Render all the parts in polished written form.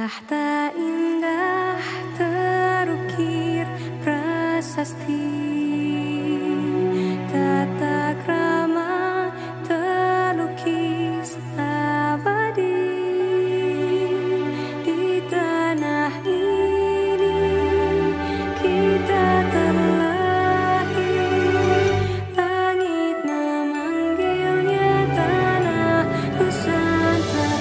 Tahta indah terukir prasasti, tata krama terlukis abadi. Di tanah ini kita terlahir, langit memanggilnya tanah Nusantara.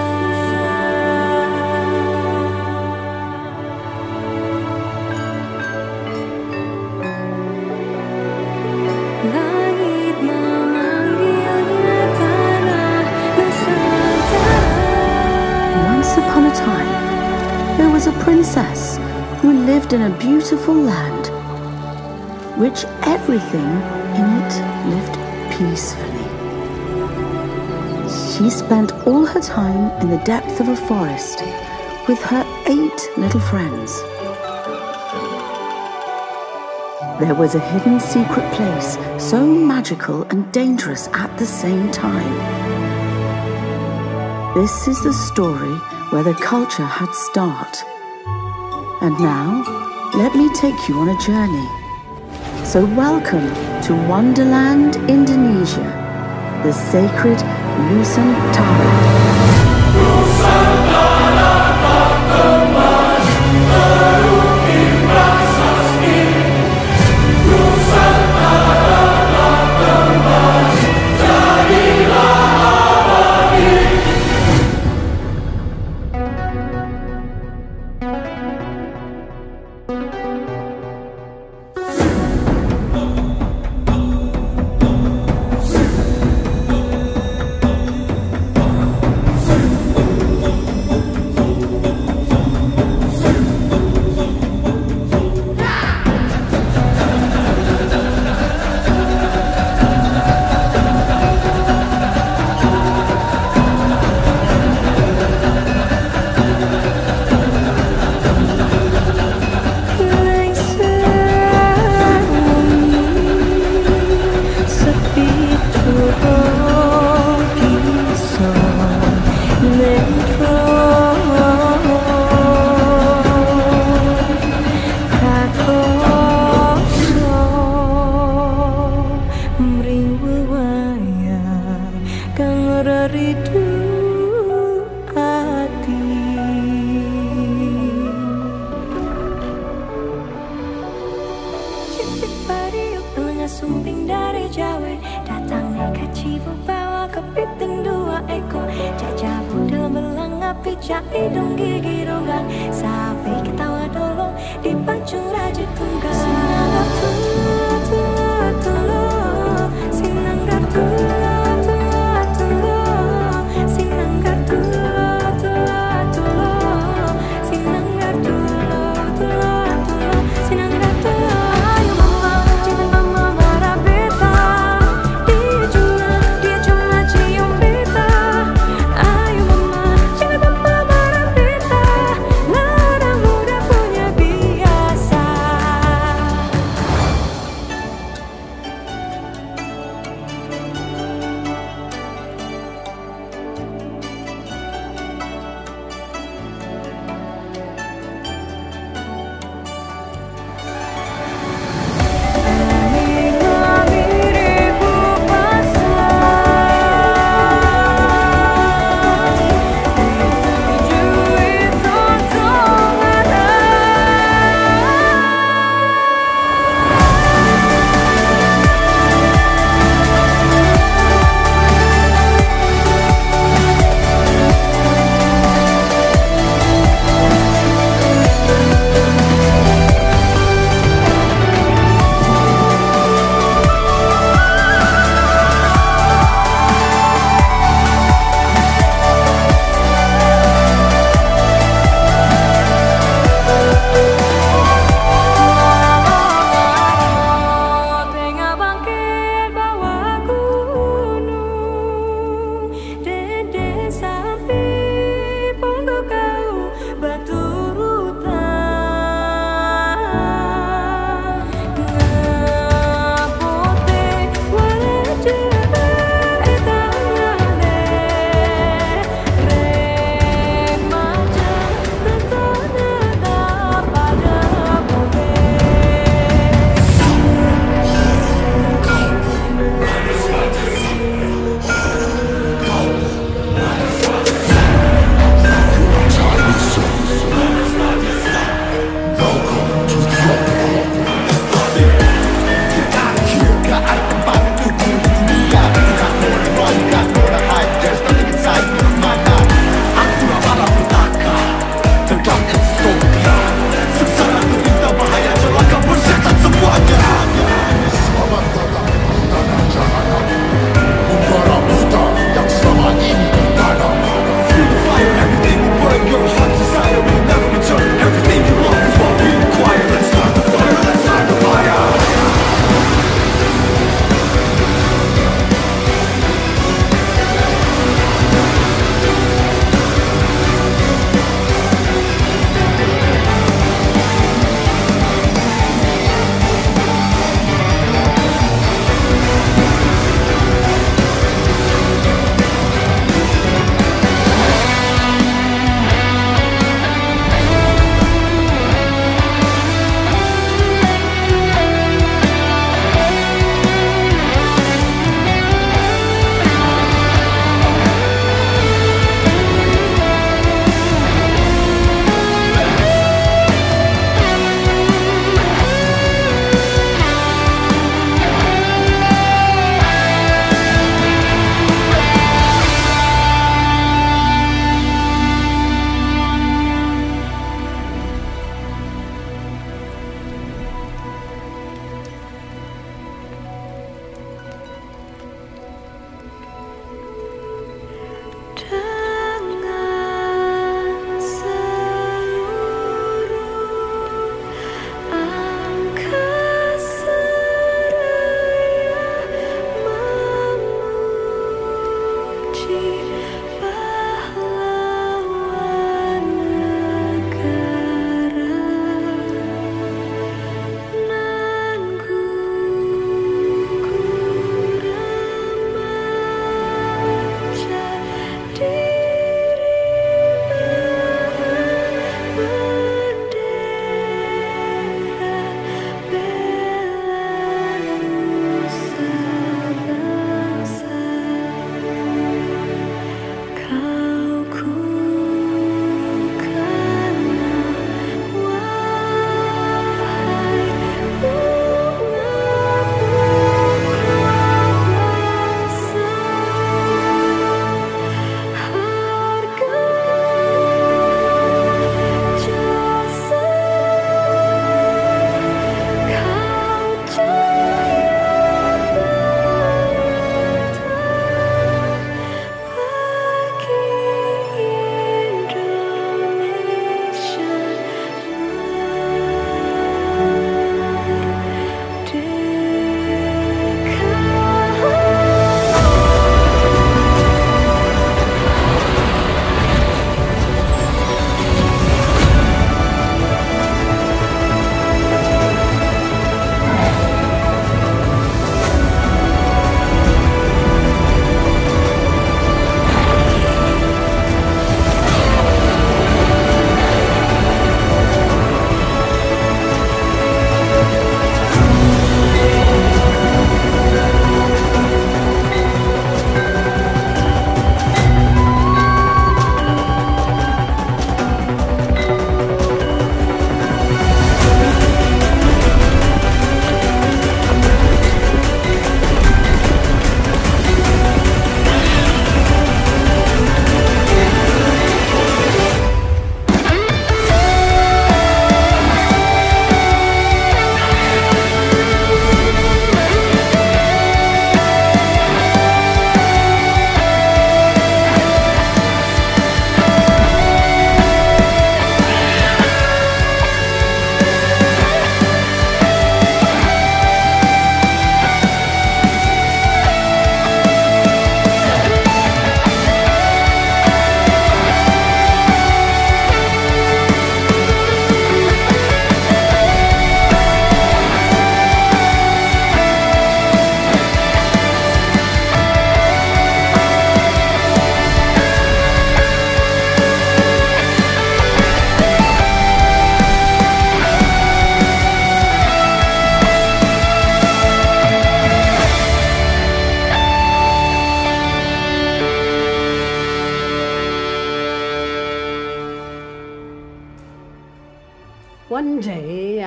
Langit memanggilnya tanah Nusantara. Once upon a time, there was a princess who lived in a beautiful land, which everything in it lived peacefully. She spent all her time in the depth of a forest with her 8 little friends. There was a hidden secret place, so magical and dangerous at the same time. This is the story where the culture had start. And now, let me take you on a journey. So welcome to Wonderland, Indonesia, the sacred Nusantara. Sumping dari Jawa, datang nih cipu bawa kepiting 2 ekor, jajah budel belang api cai dong gigi ronggang, sampai ketawa dolong dipacu raja tunggal. Sinanggar tula tula, sinanggar tula tula tula, sinanggar tula tula tula, sinanggar tula tula tula, sinanggar tula.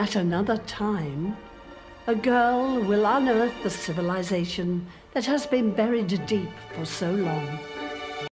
At another time, a girl will unearth the civilization that has been buried deep for so long.